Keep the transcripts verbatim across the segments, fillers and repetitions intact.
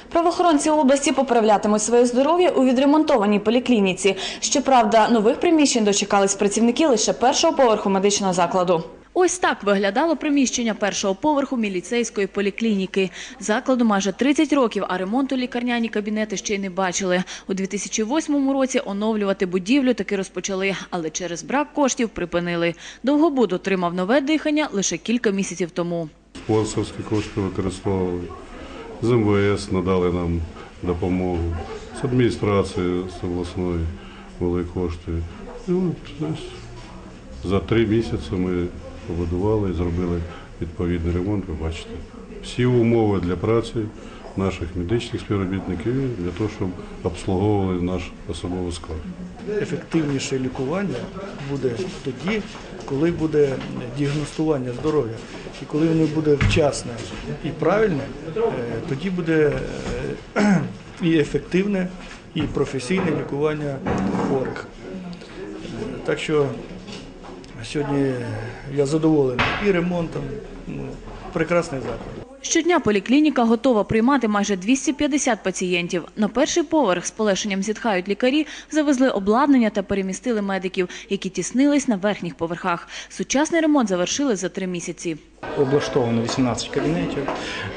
Правоохоронці області поправлятимуть своє здоров'я у відремонтованій поліклініці. Щоправда, нових приміщень дочекались працівники лише першого поверху медичного закладу. Ось так виглядало приміщення першого поверху міліцейської поліклініки. Закладу майже тридцять років, а ремонту лікарняні кабінети ще й не бачили. У дві тисячі восьмому році оновлювати будівлю таки розпочали, але через брак коштів припинили. Довгобуд отримав нове дихання лише кілька місяців тому. Спонсорські кошти використовували, з ем ве ес надали нам допомогу, з адміністрації з обласної були кошти. І от, за три місяці ми побудували і зробили відповідний ремонт, ви бачите. Всі умови для праці наших медичних співробітників для того, щоб обслуговували наш особовий склад. Ефективніше лікування буде тоді, коли буде діагностування здоров'я. І коли воно буде вчасне і правильне, тоді буде і ефективне, і професійне лікування хворих. Так що сьогодні я задоволений і ремонтом, ну, прекрасний заклад. Щодня поліклініка готова приймати майже двісті п'ятдесят пацієнтів. На перший поверх з полегшенням зітхають лікарі, завезли обладнання та перемістили медиків, які тіснились на верхніх поверхах. Сучасний ремонт завершили за три місяці. Облаштовано вісімнадцять кабінетів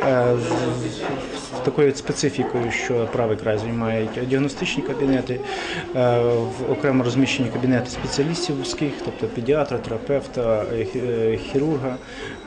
з такою специфікою, що правий край займають діагностичні кабінети, окремо розміщені кабінети спеціалістів вузьких, тобто педіатра, терапевта, хірурга.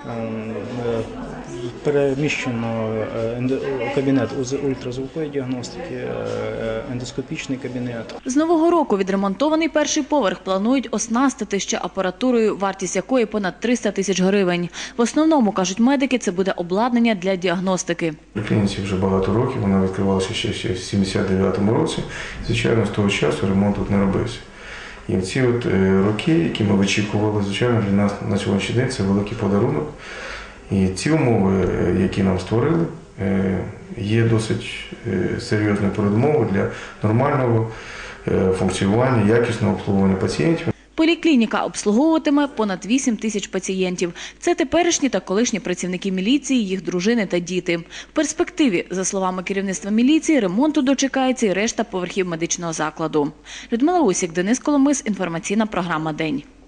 Переміщено кабінет ультразвукової діагностики, ендоскопічний кабінет. З нового року відремонтований перший поверх планують оснастити ще апаратурою, вартість якої понад триста тисяч гривень. В основному, кажуть медики, це буде обладнання для діагностики. Поліклініці вже багато років, вона відкривалася ще в сімдесят дев'ятому році. Звичайно, з того часу ремонт тут не робився. І в ці от роки, які ми очікували, звичайно, для нас на сьогоднішній день це великий подарунок. І ці умови, які нам створили, є досить серйозною передумовою для нормального функціонування, якісного обслуговування пацієнтів. Поліклініка обслуговуватиме понад вісім тисяч пацієнтів. Це теперішні та колишні працівники міліції, їх дружини та діти. В перспективі, за словами керівництва міліції, ремонту дочекається і решта поверхів медичного закладу. Людмила Усік, Денис Коломис, інформаційна програма «День».